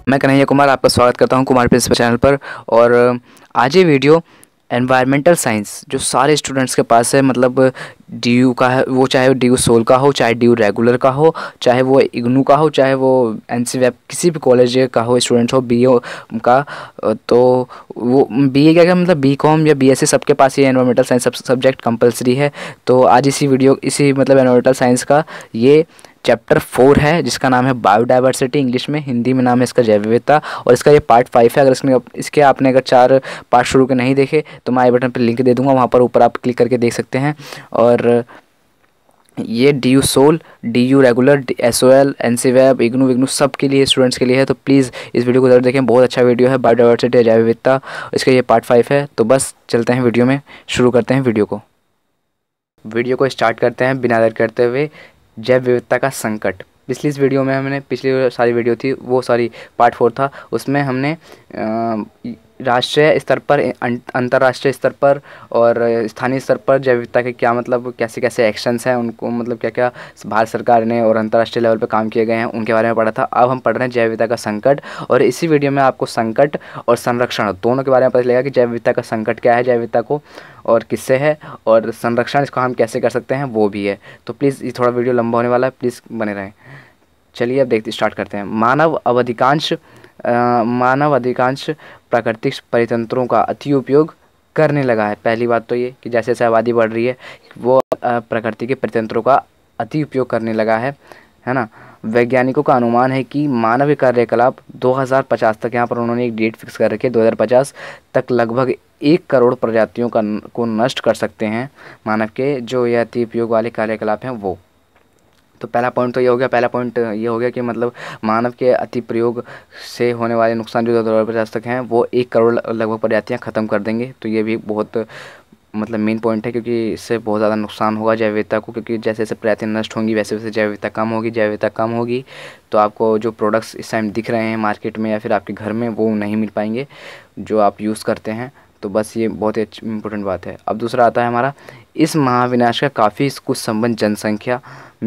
मैं कन्हैया कुमार आपका स्वागत करता हूं कुमार प्रिंसिपल चैनल पर। और आज ये वीडियो एनवायरमेंटल साइंस जो सारे स्टूडेंट्स के पास है, मतलब डीयू का है, वो चाहे डीयू सोल का हो, चाहे डीयू रेगुलर का हो, चाहे वो इग्नू का हो, चाहे वो एनसीवेब किसी भी कॉलेज का हो, स्टूडेंट्स हो बीए का। तो वो बीए क्या मतलब बीकॉम या बीएससी सबके पास ये एनवायरमेंटल साइंस सब्जेक्ट कंपलसरी है। तो आज इसी मतलब एनवायरमेंटल साइंस का ये चैप्टर 4 है जिसका नाम है बायोडाइवर्सिटी, इंग्लिश में, हिंदी में नाम है इसका जैव विविधता। और इसका ये पार्ट 5 है। अगर इसके आपने अगर 4 पार्ट शुरू के नहीं देखे तो मैं आई बटन पर लिंक दे दूंगा, वहाँ पर ऊपर आप क्लिक करके देख सकते हैं। और ये DU SOL, DU regular, SOL, NCWEB, IGNOU विग्नू सब के लिए, स्टूडेंट्स के लिए है। तो प्लीज़ इस वीडियो को ज़रूर देखें, बहुत अच्छा वीडियो है। बायोडाइवर्सिटी जैव विविधता, इसका ये पार्ट 5 है। तो बस चलते हैं वीडियो में, शुरू करते हैं वीडियो को स्टार्ट करते हैं बिना देर करते हुए। जैव विविधता का संकट। इस वीडियो में हमने, पिछली सारी वीडियो थी वो सारी पार्ट 4 था, उसमें हमने राष्ट्रीय स्तर पर, अंतर्राष्ट्रीय स्तर पर और स्थानीय स्तर पर जैव विविधता के क्या मतलब कैसे कैसे एक्शंस हैं, उनको मतलब क्या क्या भारत सरकार ने और अंतर्राष्ट्रीय लेवल पर काम किए गए हैं, उनके बारे में पढ़ा था। अब हम पढ़ रहे हैं जैव विविधता का संकट। और इसी वीडियो में आपको संकट और संरक्षण दोनों के बारे में पता चलेगा कि जैव विविधता का संकट क्या है, जैव विविधता को और किससे है, और संरक्षण इसको हम कैसे कर सकते हैं वो भी है। तो प्लीज़ ये थोड़ा वीडियो लंबा होने वाला है, प्लीज़ बने रहें। चलिए अब स्टार्ट करते हैं। मानव अधिकांश प्राकृतिक परितंत्रों का अति उपयोग करने लगा है। पहली बात तो ये कि जैसे जैसे आबादी बढ़ रही है वो प्रकृति के परितंत्रों का अति उपयोग करने लगा है ना। वैज्ञानिकों का अनुमान है कि मानव कार्यकलाप 2050 तक, यहाँ पर उन्होंने एक डेट फिक्स कर रखी है, 2050 तक लगभग 1 करोड़ प्रजातियों को नष्ट कर सकते हैं मानव के जो ये अति उपयोग वाले कार्यकलाप हैं वो। तो पहला पॉइंट तो ये हो गया। पहला पॉइंट ये हो गया कि मतलब मानव के अति प्रयोग से होने वाले नुकसान जो 2050 तक हैं वो 1 करोड़ लगभग प्रजातियाँ ख़त्म कर देंगे। तो ये भी बहुत मतलब मेन पॉइंट है, क्योंकि इससे बहुत ज़्यादा नुकसान होगा जैव विविधता को, क्योंकि जैसे जैसे प्रजातियाँ नष्ट होंगी वैसे वैसे जैव विविधता कम होगी। जैव विविधता कम होगी तो आपको जो प्रोडक्ट्स इस टाइम दिख रहे हैं मार्केट में या फिर आपके घर में वो नहीं मिल पाएंगे जो आप यूज़ करते हैं। तो बस ये बहुत ही इंपॉर्टेंट बात है। अब दूसरा आता है हमारा, इस महाविनाश का काफ़ी कुछ संबंध जनसंख्या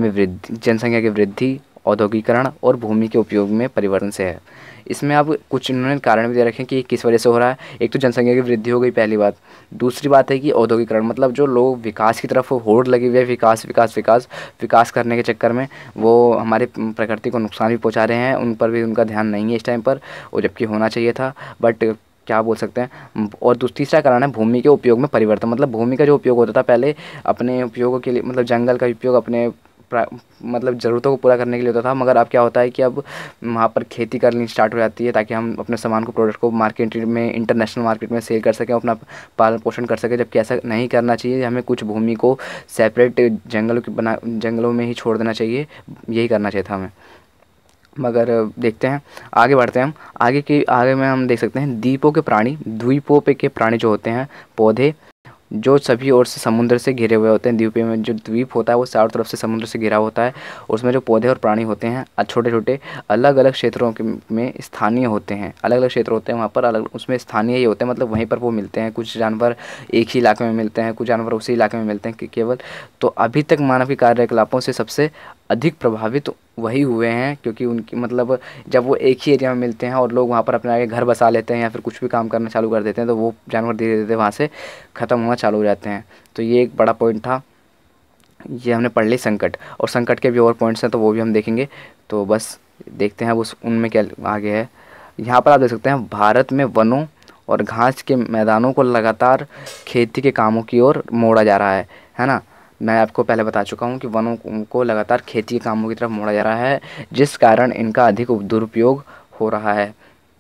की वृद्धि, औद्योगिकरण और भूमि के उपयोग में परिवर्तन से है। इसमें अब कुछ इन्होंने कारण भी दे रखे हैं कि किस वजह से हो रहा है। एक तो जनसंख्या की वृद्धि हो गई, पहली बात। दूसरी बात है कि औद्योगिकरण, मतलब जो लोग विकास की तरफ होड़ लगे हुए, विकास करने के चक्कर में वो हमारे प्रकृति को नुकसान भी पहुंचा रहे हैं, उन पर भी उनका ध्यान नहीं है इस टाइम पर, और जबकि होना चाहिए था, बट क्या बोल सकते हैं। और तीसरा कारण है भूमि के उपयोग में परिवर्तन। मतलब भूमि का जो उपयोग होता था पहले अपने उपयोगों के लिए, मतलब जंगल का उपयोग अपने मतलब ज़रूरतों को पूरा करने के लिए होता था, मगर अब क्या होता है कि अब वहाँ पर खेती करनी स्टार्ट हो जाती है ताकि हम अपने सामान को, प्रोडक्ट को मार्केट में, इंटरनेशनल मार्केट में सेल कर सकें, अपना पालन पोषण कर सकें। जबकि ऐसा नहीं करना चाहिए, हमें कुछ भूमि को सेपरेट जंगलों में ही छोड़ देना चाहिए, यही करना चाहिए था हमें। मगर देखते हैं, आगे बढ़ते हैं हम। आगे में हम देख सकते हैं द्वीपों पे के प्राणी जो होते हैं, पौधे जो सभी ओर से समुद्र से घिरे हुए होते हैं। द्वीपों में जो द्वीप होता है वो चारों तरफ से समुद्र से घिरा होता है, और उसमें जो पौधे और प्राणी होते हैं छोटे छोटे अलग अलग क्षेत्रों में स्थानीय होते हैं। अलग अलग क्षेत्र होते हैं वहाँ पर, अलग उसमें स्थानीय ही होते हैं, मतलब वहीं पर वो मिलते हैं। कुछ जानवर एक ही इलाके में मिलते हैं, कुछ जानवर उसी इलाके में मिलते हैं केवल। तो अभी तक मानव के कार्यकलापों से सबसे अधिक प्रभावित वही हुए हैं, क्योंकि उनकी मतलब जब वो एक ही एरिया में मिलते हैं और लोग वहाँ पर अपने आगे घर बसा लेते हैं या फिर कुछ भी काम करना चालू कर देते हैं, तो वो जानवर धीरे धीरे वहाँ से ख़त्म होना चालू हो जाते हैं। तो ये एक बड़ा पॉइंट था। ये हमने पढ़ ली संकट, और संकट के भी और पॉइंट्स हैं तो वो भी हम देखेंगे। तो बस देखते हैं अब उनमें क्या आगे है। यहाँ पर आप देख सकते हैं, भारत में वनों और घास के मैदानों को लगातार खेती के कामों की ओर मोड़ा जा रहा है ना। मैं आपको पहले बता चुका हूँ कि वनों को लगातार खेती के कामों की तरफ मोड़ा जा रहा है, जिस कारण इनका अधिक दुरुपयोग हो रहा है।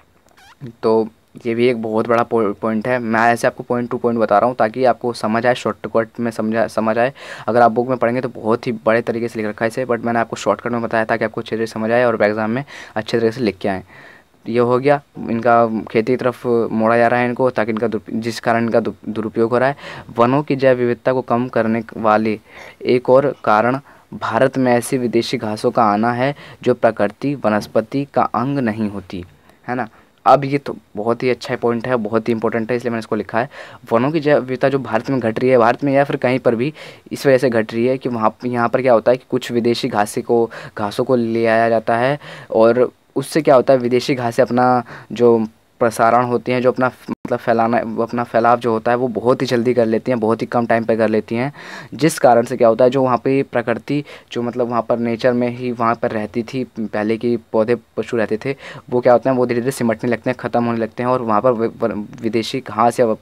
तो ये भी एक बहुत बड़ा पॉइंट है। मैं ऐसे आपको पॉइंट टू पॉइंट बता रहा हूँ ताकि आपको समझ आए, शॉर्टकट में समझ आए। अगर आप बुक में पढ़ेंगे तो बहुत ही बड़े तरीके से लिख रखा है इसे, बट मैंने आपको शॉर्टकट में बताया ताकि आपको अच्छे से समझ आए और एग्ज़ाम में अच्छे तरीके से लिख के आएँ। ये हो गया, इनका खेती की तरफ मोड़ा जा रहा है इनको, ताकि जिस कारण इनका दुरुपयोग हो रहा है। वनों की जैव विविधता को कम करने वाले एक और कारण भारत में ऐसी विदेशी घासों का आना है जो प्रकृति वनस्पति का अंग नहीं होती, है ना। अब ये तो बहुत ही अच्छा पॉइंट है, बहुत ही इंपॉर्टेंट है, इसलिए मैंने इसको लिखा है। वनों की जैव विविधता जो भारत में घट रही है, भारत में या फिर कहीं पर भी, इस वजह से घट रही है कि यहाँ पर क्या होता है कि कुछ विदेशी घासों को ले आया जाता है और उससे क्या होता है, विदेशी घासें अपना जो प्रसारण होती हैं, जो अपना मतलब फैलाना, अपना फैलाव जो होता है वो बहुत ही जल्दी कर लेती हैं, बहुत ही कम टाइम पे कर लेती हैं। जिस कारण से क्या होता है, जो वहाँ पे प्रकृति, जो मतलब वहाँ पर नेचर में ही वहाँ पर रहती थी, पहले के पौधे पशु रहते थे, वो क्या होते हैं, वो धीरे धीरे सिमटने लगते हैं, ख़त्म होने लगते हैं, और वहाँ पर विदेशी घास या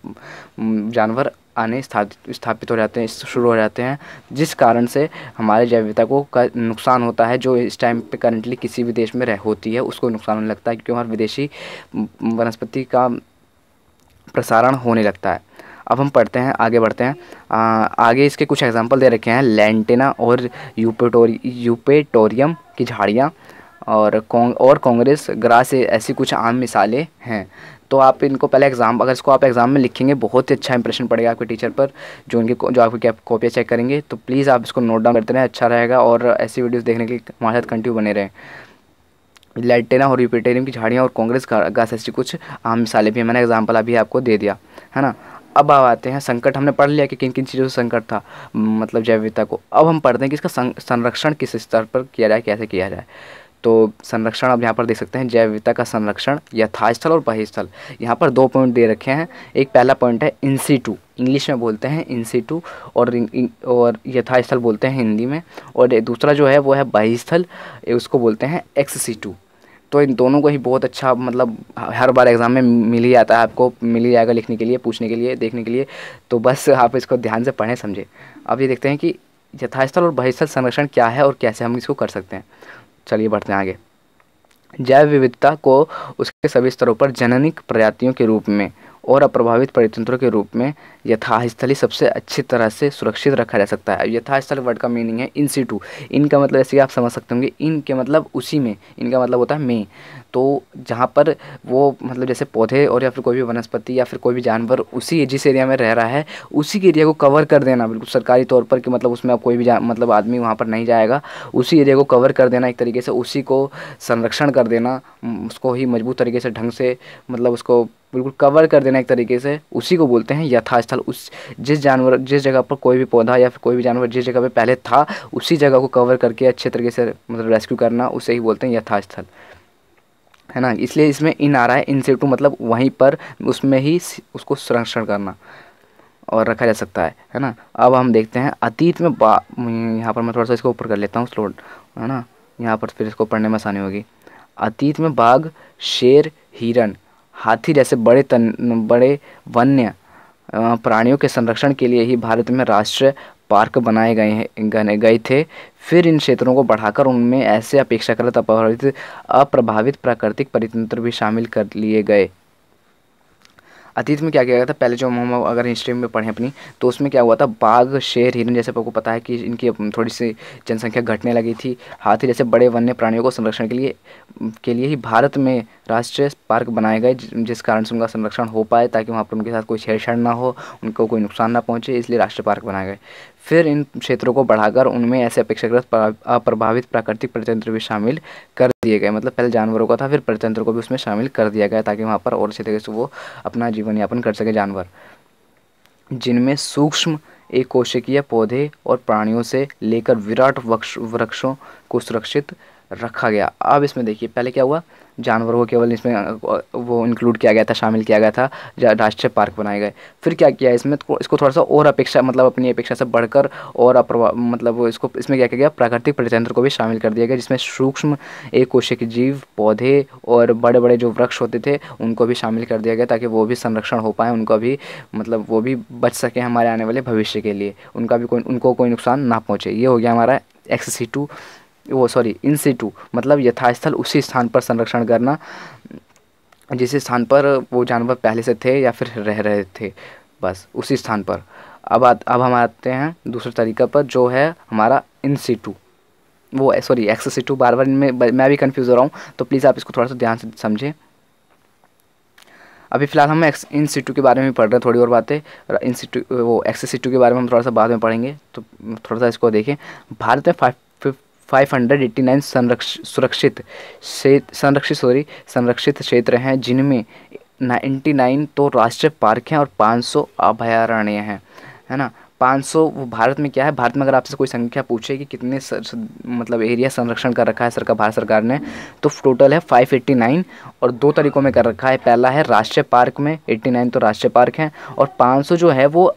जानवर आने स्थापित हो जाते हैं, शुरू हो जाते हैं। जिस कारण से हमारे जैव विविधता को नुकसान होता है, जो इस टाइम पे करंटली किसी भी देश में होती है, उसको नुकसान होने लगता है, क्योंकि हमारे विदेशी वनस्पति का प्रसारण होने लगता है। अब हम पढ़ते हैं, आगे बढ़ते हैं। आगे इसके कुछ एग्जांपल दे रखे हैं, लैंटेना और यूपेटोरियम की झाड़ियाँ, और कांग्रेस ग्रास, ऐसी कुछ आम मिसालें हैं। तो आप इनको पहले अगर इसको आप एग्ज़ाम में लिखेंगे, बहुत ही अच्छा इंप्रेशन पड़ेगा आपके टीचर पर, जो आपकी कॉपियाँ चेक करेंगे। तो प्लीज़ आप इसको नोट डाउन करते रहें, अच्छा रहेगा, और ऐसी वीडियोस देखने के लिए हमारे साथ कंटिन्यू बने रहें। लैंटेना और यूपेटोरियम की झाड़ियाँ और कांग्रेस घास, ऐसी कुछ आम मिसालें भी, मैंने एग्जाम्पल अभी आपको दे दिया है ना। अब आते हैं संकट। हमने पढ़ लिया कि किन किन चीज़ों से संकट था, मतलब जैव विविधता को। अब हम पढ़ते हैं कि इसका संरक्षण किस स्तर पर किया जाए, कैसे किया जाए। तो संरक्षण अब यहाँ पर देख सकते हैं, जैव विविधता का संरक्षण यथास्थल और बहिस्थल। यहाँ पर 2 पॉइंट दे रखे हैं। एक पहला पॉइंट है इन सीटू, इंग्लिश में बोलते हैं इन सीटू, और यथास्थल बोलते हैं हिंदी में। और दूसरा जो है वो है बहिस्थल, उसको बोलते हैं एक्स सीटू। तो इन दोनों को ही बहुत अच्छा, मतलब हर बार एग्ज़ाम में मिल ही आता है, आपको मिल ही जाएगा लिखने के लिए, पूछने के लिए, देखने के लिए। तो बस आप इसको ध्यान से पढ़ें, समझें। अब ये देखते हैं कि यथास्थल और बहिस्थल संरक्षण क्या है और कैसे हम इसको कर सकते हैं। चलिए बढ़ते हैं आगे। जैव विविधता को उसके सभी स्तरों पर जननिक प्रजातियों के रूप में और अप्रभावित परितंत्रों के रूप में यथास्थली सबसे अच्छी तरह से सुरक्षित रखा जा सकता है। यथास्थल वर्ड का मीनिंग है इन सीटू। इनका मतलब ऐसे आप समझ सकते होंगे, इन के मतलब उसी में, इनका मतलब होता है में। तो जहाँ पर वो मतलब जैसे पौधे और या फिर कोई भी वनस्पति या फिर कोई भी जानवर उसी जिस एरिया में रह रहा है, उसी के एरिया को कवर कर देना बिल्कुल सरकारी तौर पर, कि मतलब उसमें अब कोई भी मतलब आदमी वहाँ पर नहीं जाएगा, उसी एरिया को कवर कर देना एक तरीके से, उसी को संरक्षण कर देना, उसको ही मजबूत तरीके से ढंग से, मतलब उसको बिल्कुल कवर कर देना एक तरीके से, उसी को बोलते हैं यथास्थल। उस जिस जगह पर कोई भी पौधा या फिर कोई भी जानवर जिस जगह पे पहले था, उसी जगह को कवर करके अच्छे तरीके से मतलब रेस्क्यू करना, उसे ही बोलते हैं यथास्थल, है ना। इसलिए इसमें इन आ रहा है, इन सिटू मतलब वहीं पर उसमें ही उसको संरक्षण करना और रखा जा सकता है ना। अब हम देखते हैं अतीत में यहाँ पर मैं थोड़ा सा इसको ऊपर कर लेता हूँ स्लोड, है ना, यहाँ पर फिर इसको पढ़ने में आसानी होगी। अतीत में बाघ, शेर, हिरन, हाथी जैसे बड़े वन्य प्राणियों के संरक्षण के लिए ही भारत में राष्ट्रीय पार्क बनाए गए थे। फिर इन क्षेत्रों को बढ़ाकर उनमें ऐसे अपेक्षाकृत अप्रभावित प्राकृतिक परितंत्र भी शामिल कर लिए गए। अतीत में क्या किया गया था, पहले जो हम अगर हिस्ट्री में पढ़ें अपनी, तो उसमें क्या हुआ था, बाघ, शेर, हिरन जैसे आपको पता है कि इनकी थोड़ी सी जनसंख्या घटने लगी थी। हाथी जैसे बड़े वन्य प्राणियों को संरक्षण के लिए ही भारत में राष्ट्रीय पार्क बनाए गए, जिस कारण से उनका संरक्षण हो पाए, ताकि वहाँ पर उनके साथ कोई छेड़छाड़ ना हो, उनको कोई नुकसान ना पहुँचे, इसलिए राष्ट्रीय पार्क बनाए गए। फिर इन क्षेत्रों को बढ़ाकर उनमें ऐसे अपेक्षाकृत अप्रभावित प्राकृतिक परितंत्र भी शामिल कर दिए गए। मतलब पहले जानवरों का था, फिर परितंत्र को भी उसमें शामिल कर दिया गया, ताकि वहाँ पर और अच्छे तरीके से वो अपना जीवन यापन कर सके जानवर, जिनमें सूक्ष्म एक कोशिकीय पौधे और प्राणियों से लेकर विराट वृक्षों को सुरक्षित रखा गया। अब इसमें देखिए, पहले क्या हुआ, जानवरों को केवल इसमें वो इंक्लूड किया गया था, शामिल किया गया था, राष्ट्रीय पार्क बनाए गए। फिर क्या किया इसमें, इसको थोड़ा सा और अपेक्षा, मतलब अपनी अपेक्षा से बढ़कर और मतलब इसको इसमें क्या किया गया, प्राकृतिक परितंत्र को भी शामिल कर दिया गया, जिसमें सूक्ष्म एक कोशिकीय जीव, पौधे और बड़े बड़े जो वृक्ष होते थे उनको भी शामिल कर दिया गया, ताकि वो भी संरक्षण हो पाए, उनका भी मतलब वो भी बच सके हमारे आने वाले भविष्य के लिए, उनको कोई नुकसान ना पहुँचे। ये हो गया हमारा XC2, वो सॉरी इन सीटू, मतलब यथास्थल उसी स्थान पर संरक्षण करना जिस स्थान पर वो जानवर पहले से थे या फिर रह रहे थे, बस उसी स्थान पर। अब हम आते हैं दूसरे तरीका पर, जो है हमारा इन सीटू, वो सॉरी XC2, बार बार मैं भी कंफ्यूज हो रहा हूँ, तो प्लीज़ आप इसको थोड़ा सा ध्यान से समझें। अभी फ़िलहाल हम इन सीटू के बारे में पढ़ रहे हैं, थोड़ी और बातें, इन सीटू वो XC2 के बारे में हम थोड़ा सा बाद में पढ़ेंगे, तो थोड़ा सा इसको देखें। भारत में 589 संरक्षित क्षेत्र हैं, जिनमें 99 तो राष्ट्रीय पार्क हैं और 500 अभयारण्य हैं, है ना। 500 वो भारत में क्या है, भारत में अगर आपसे कोई संख्या पूछे कि कितने मतलब एरिया संरक्षण कर रखा है सरकार, भारत सरकार ने, तो टोटल है 589। और 2 तरीक़ों में कर रखा है। पहला है राष्ट्रीय पार्क में, 89 तो राष्ट्रीय पार्क हैं, और 500 जो है वो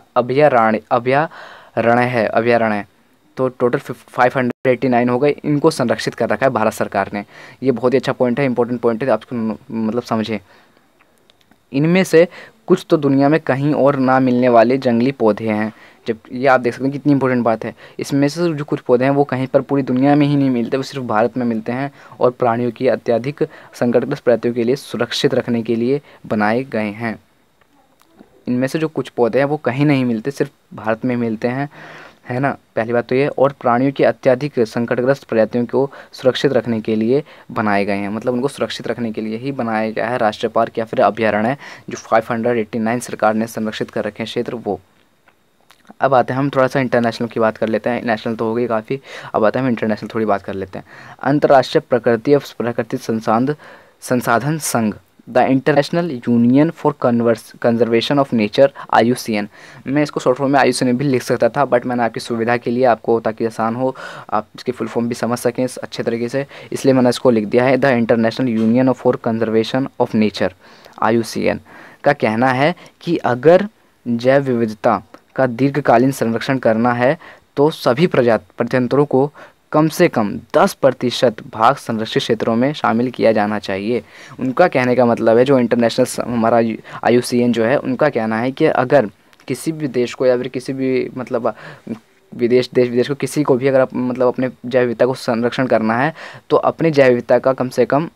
अभयारण्य है। तो टोटल 589 हो गए, इनको संरक्षित कर रखा है भारत सरकार ने। ये बहुत ही अच्छा पॉइंट है, इंपॉर्टेंट पॉइंट है, आपको मतलब समझें। इनमें से कुछ तो दुनिया में कहीं और ना मिलने वाले जंगली पौधे हैं। जब ये आप देख सकते हैं कितनी इंपॉर्टेंट बात है। इसमें से जो कुछ पौधे हैं वो कहीं पर पूरी दुनिया में ही नहीं मिलते, वो सिर्फ भारत में मिलते हैं, और प्राणियों की अत्यधिक संकटग्रस्त प्रजातियों के लिए सुरक्षित रखने के लिए बनाए गए हैं। इनमें से जो कुछ पौधे हैं वो कहीं नहीं मिलते, सिर्फ भारत में मिलते हैं, है ना। पहली बात तो ये, और प्राणियों की अत्यधिक संकटग्रस्त प्रजातियों को सुरक्षित रखने के लिए बनाए गए हैं, मतलब उनको सुरक्षित रखने के लिए ही बनाया गया है राष्ट्रीय पार्क या फिर अभयारण्य, जो 589 सरकार ने संरक्षित कर रखे हैं क्षेत्र वो। अब आते हैं हम थोड़ा सा इंटरनेशनल की बात कर लेते हैं। नेशनल तो हो गई काफ़ी, अब आते हैं हम इंटरनेशनल थोड़ी बात कर लेते हैं। अंतर्राष्ट्रीय प्राकृतिक संसाधन संघ, the International Union for Conservation of Nature, IUCN। मैं इसको शॉर्ट फॉर्म में IUCN भी लिख सकता था, बट मैंने आपकी सुविधा के लिए, आपको ताकि आसान हो, आप इसकी फुल फॉर्म भी समझ सकें अच्छे तरीके से, इसलिए मैंने इसको लिख दिया है the International Union for Conservation of Nature, IUCN। का कहना है कि अगर जैव विविधता का दीर्घकालीन संरक्षण करना है तो सभी प्रजातंत्रों को कम से कम 10% भाग संरक्षित क्षेत्रों में शामिल किया जाना चाहिए। उनका कहने का मतलब है, जो इंटरनेशनल हमारा IUCN जो है, उनका कहना है कि अगर किसी भी देश को या फिर किसी भी मतलब देश विदेश को, किसी को भी अगर मतलब अपने जैव विविधता को संरक्षण करना है तो अपने जैव विविधता का कम से कम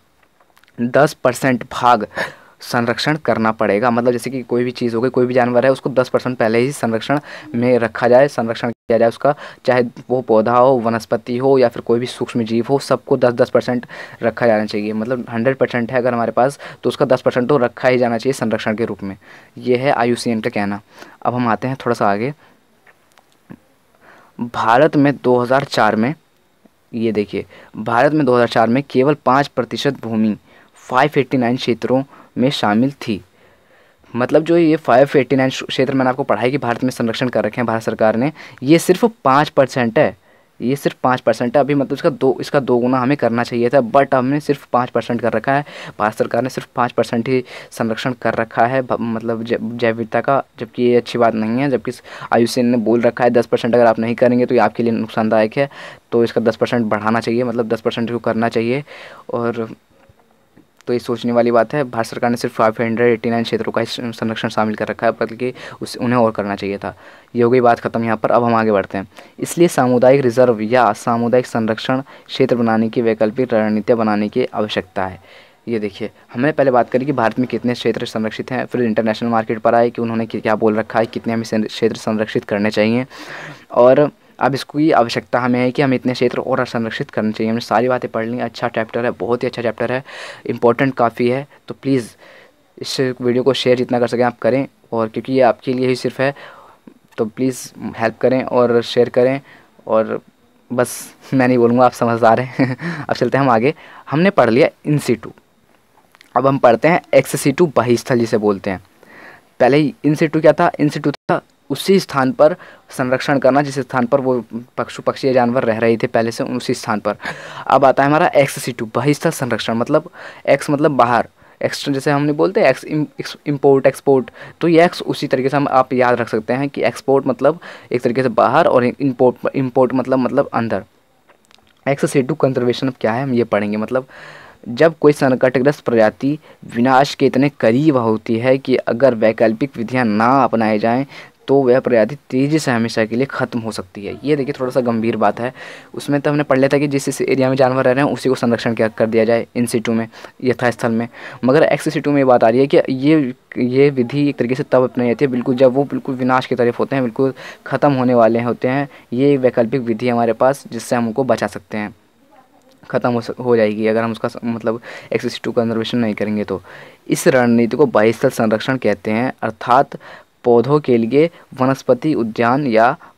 10% भाग संरक्षण करना पड़ेगा। मतलब जैसे कि कोई भी चीज़ हो गई, कोई भी जानवर है, उसको 10% पहले ही संरक्षण में रखा जाए, संरक्षण किया जाए उसका, चाहे वो पौधा हो, वनस्पति हो, या फिर कोई भी सूक्ष्म जीव हो, सबको 10% रखा जाना चाहिए। मतलब 100% है अगर हमारे पास, तो उसका 10% तो रखा ही जाना चाहिए संरक्षण के रूप में। ये है IUCN का कहना। अब हम आते हैं थोड़ा सा आगे। भारत में 2004 में, ये देखिए, भारत में 2004 में केवल 5% भूमि 589 क्षेत्रों में शामिल थी। मतलब जो ये 589 क्षेत्र मैंने आपको पढ़ाई कि भारत में संरक्षण कर रखे हैं भारत सरकार ने, ये सिर्फ 5% है, ये सिर्फ 5% है। अभी मतलब इसका 2 गुना हमें करना चाहिए था, बट हमने सिर्फ 5% कर रखा है। भारत सरकार ने सिर्फ 5% ही संरक्षण कर रखा है मतलब जैव विविधता का, जबकि ये अच्छी बात नहीं है। जबकि IUCN ने बोल रखा है 10% अगर आप नहीं करेंगे तो ये आपके लिए नुकसानदायक है, तो इसका 10% बढ़ाना चाहिए, मतलब 10% को करना चाहिए। और तो ये सोचने वाली बात है, भारत सरकार ने सिर्फ 589 क्षेत्रों का संरक्षण शामिल कर रखा है, बल्कि उन्हें और करना चाहिए था। ये हो गई बात खत्म यहाँ पर। अब हम आगे बढ़ते हैं। इसलिए सामुदायिक रिजर्व या सामुदायिक संरक्षण क्षेत्र बनाने की वैकल्पिक रणनीतियाँ बनाने की आवश्यकता है। ये देखिए, हमने पहले बात करी कि भारत में कितने क्षेत्र संरक्षित हैं, फिर इंटरनेशनल मार्केट पर आए कि उन्होंने क्या बोल रखा है, कितने हमें क्षेत्र संरक्षित करने चाहिए, और अब इसकी आवश्यकता हमें है कि हम इतने क्षेत्र और संरक्षित करने चाहिए। हमने सारी बातें पढ़ ली। अच्छा चैप्टर है, बहुत ही अच्छा चैप्टर है, इंपॉर्टेंट काफ़ी है। तो प्लीज़ इस वीडियो को शेयर जितना कर सकें आप करें, और क्योंकि ये आपके लिए ही सिर्फ है, तो प्लीज़ हेल्प करें और शेयर करें। और बस मैं नहीं बोलूँगा, आप समझदार हैं। अब चलते हैं हम आगे। हमने पढ़ लिया इन सीटू, अब हम पढ़ते हैं एक्स सीटू, बहिस्थल जिसे बोलते हैं। पहले ही इन सीटू क्या था? इन सीटू था उसी स्थान पर संरक्षण करना जिस स्थान पर वो पक्षी या जानवर रह रहे थे पहले से, उसी स्थान पर। अब आता है हमारा एक्स सीटू, बहिस्थल संरक्षण। मतलब एक्स मतलब बाहर, एक्स जैसे हमने बोलते हैं एक्स इम्पोर्ट एक्सपोर्ट, तो ये एक्स उसी तरीके से हम आप याद रख सकते हैं कि एक्सपोर्ट मतलब एक तरीके से बाहर, और इम्पोर्ट मतलब अंदर। एक्स सीटू कंजर्वेशन क्या है हम ये पढ़ेंगे। मतलब जब कोई संकटग्रस्त प्रजाति विनाश के इतने करीब होती है कि अगर वैकल्पिक विधियां ना अपनाई जाएं तो वह प्रजाति तेज़ी से हमेशा के लिए ख़त्म हो सकती है। ये देखिए थोड़ा सा गंभीर बात है। उसमें तो हमने पढ़ लिया था कि जिस एरिया में जानवर रह रहे हैं उसी को संरक्षण क्या कर दिया जाए इन सीटू में, यथास्थल में। मगर एक्स सीटू में ये बात आ रही है कि ये विधि एक तरीके से तब अपनाई जाती है बिल्कुल जब वो बिल्कुल विनाश की तरफ होते हैं, बिल्कुल ख़त्म होने वाले होते हैं। ये वैकल्पिक विधि हमारे पास जिससे हम उनको बचा सकते हैं, ख़त्म हो जाएगी अगर हम उसका मतलब एक्स सीटू कंजर्वेशन नहीं करेंगे तो। इस रणनीति को बहिस्थल संरक्षण कहते हैं, अर्थात पौधों के लिए वनस्पति उद्यान या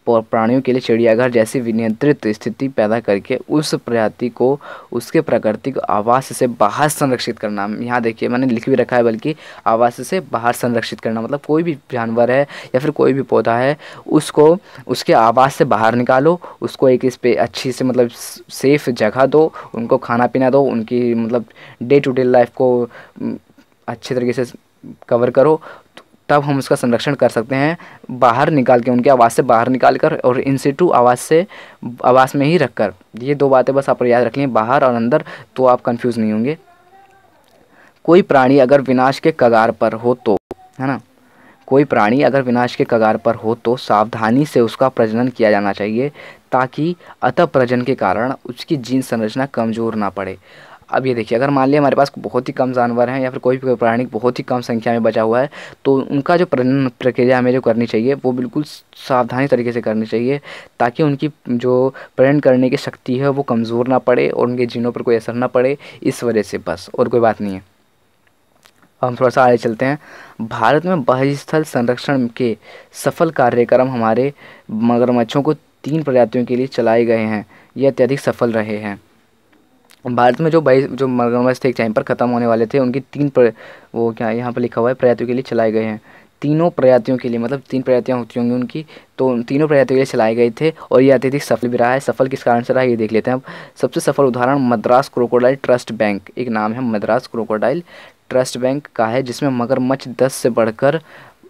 प्राणियों के लिए चिड़ियाघर जैसी विनियंत्रित स्थिति पैदा करके उस प्रजाति को उसके प्राकृतिक आवास से बाहर संरक्षित करना। यहाँ देखिए मैंने लिख भी रखा है, बल्कि आवास से बाहर संरक्षित करना मतलब कोई भी जानवर है या फिर कोई भी पौधा है उसको उसके आवास से बाहर निकालो, उसको एक इस पे अच्छी से मतलब सेफ जगह दो, उनको खाना पीना दो, उनकी मतलब डे टू डे लाइफ को अच्छे तरीके से कवर करो, तब हम उसका संरक्षण कर सकते हैं। बाहर निकाल के, उनके आवास से बाहर निकाल कर और इन सिटू आवास में ही रखकर। ये दो बातें बस आप याद रख लें, बाहर और अंदर, तो आप कंफ्यूज नहीं होंगे। कोई प्राणी अगर विनाश के कगार पर हो तो, है ना, कोई प्राणी अगर विनाश के कगार पर हो तो सावधानी से उसका प्रजनन किया जाना चाहिए, ताकि अतः प्रजनन के कारण उसकी जीन संरचना कमज़ोर ना पड़े। अब ये देखिए, अगर मान लिया हमारे पास बहुत ही कम जानवर हैं या फिर कोई भी प्राणी बहुत ही कम संख्या में बचा हुआ है, तो उनका जो प्रजनन प्रक्रिया हमें जो करनी चाहिए वो बिल्कुल सावधानी तरीके से करनी चाहिए, ताकि उनकी जो प्रजनन करने की शक्ति है वो कमज़ोर ना पड़े और उनके जीनों पर कोई असर ना पड़े, इस वजह से, बस और कोई बात नहीं है। हम थोड़ा सा आगे चलते हैं। भारत में बहिस्थल संरक्षण के सफल कार्यक्रम हमारे मगरमच्छों को 3 प्रजातियों के लिए चलाए गए हैं, ये अत्यधिक सफल रहे हैं। भारत में जो मगरमच्छ थे एक टाइम पर ख़त्म होने वाले थे, उनकी वो क्या यहाँ पर लिखा हुआ है, प्रजातियों के लिए चलाए गए हैं। तीनों प्रजातियों के लिए, मतलब 3 प्रजातियाँ होती होंगी उनकी, तो उन तीनों प्रजातियों के लिए चलाए गए थे और ये अत्यधिक सफल भी रहा है। सफल किस कारण से रहा ये देख लेते हैं अब। सबसे सफल उदाहरण मद्रास क्रोकोडाइल ट्रस्ट बैंक, एक नाम है मद्रास क्रोकोडाइल ट्रस्ट बैंक का है, जिसमें मगरमच्छ 10 से बढ़कर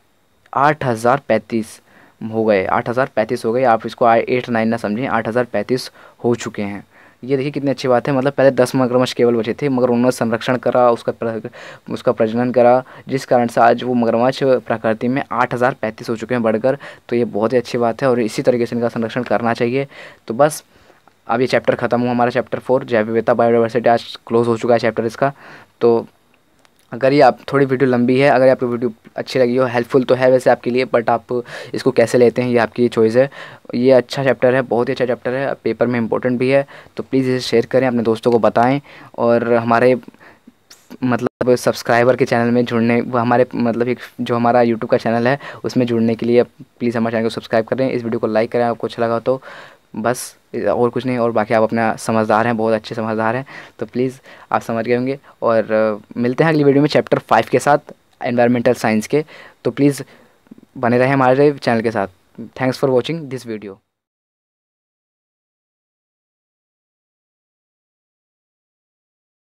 8035 हो गए, 8035 हो गए। आप इसको 8 9 ना समझें, 8035 हो चुके हैं। ये देखिए कितनी अच्छी बात है, मतलब पहले 10 मगरमच्छ केवल बचे थे, मगर उन्होंने संरक्षण करा, उसका प्रजनन करा, जिस कारण से आज वो मगरमच्छ प्रकृति में 8035 हो चुके हैं बढ़कर। तो ये बहुत ही अच्छी बात है और इसी तरीके से इनका संरक्षण करना चाहिए। तो बस अब ये चैप्टर ख़त्म हुआ, हमारा चैप्टर 4 जैव विविधता बायोडाइवर्सिटी आज क्लोज हो चुका है चैप्टर इसका। तो अगर ये आप थोड़ी वीडियो लंबी है, अगर आपको वीडियो अच्छी लगी हो, हेल्पफुल तो है वैसे आपके लिए, बट आप इसको कैसे लेते हैं ये आपकी चॉइस है। ये अच्छा चैप्टर है, बहुत ही अच्छा चैप्टर है, पेपर में इंपॉर्टेंट भी है। तो प्लीज़ इसे शेयर करें, अपने दोस्तों को बताएं और हमारे मतलब सब्सक्राइबर के चैनल में जुड़ने, हमारे मतलब एक जो हमारा यूट्यूब का चैनल है उसमें जुड़ने के लिए प्लीज़ हमारे चैनल को सब्सक्राइब करें, इस वीडियो को लाइक करें आपको अच्छा लगा तो, बस और कुछ नहीं। और बाकी आप अपना समझदार हैं, बहुत अच्छे समझदार हैं, तो प्लीज़ आप समझ गए होंगे। और मिलते हैं अगली वीडियो में चैप्टर 5 के साथ, एनवायरमेंटल साइंस के। तो प्लीज़ बने रहें हमारे चैनल के साथ। Thanks for watching this video.